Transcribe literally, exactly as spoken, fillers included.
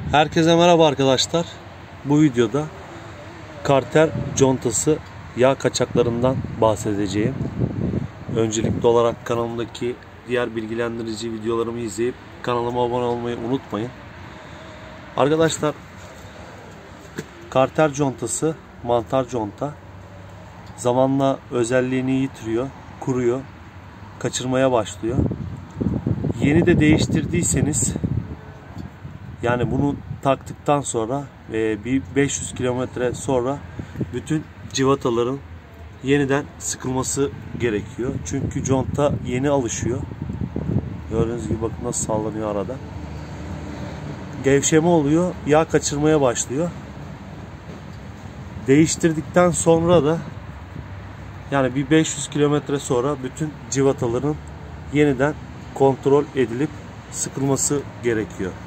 Herkese merhaba arkadaşlar. Bu videoda Karter contası yağ kaçaklarından bahsedeceğim. Öncelikli olarak kanalımdaki diğer bilgilendirici videolarımı izleyip kanalıma abone olmayı unutmayın. Arkadaşlar, Karter contası mantar conta. Zamanla özelliğini yitiriyor, kuruyor, kaçırmaya başlıyor. Yeni de değiştirdiyseniz, yani bunu taktıktan sonra ve bir beş yüz kilometre sonra bütün civataların yeniden sıkılması gerekiyor. Çünkü conta yeni alışıyor. Gördüğünüz gibi bakın nasıl sallanıyor arada. Gevşeme oluyor, yağ kaçırmaya başlıyor. Değiştirdikten sonra da yani bir beş yüz kilometre sonra bütün civataların yeniden kontrol edilip sıkılması gerekiyor.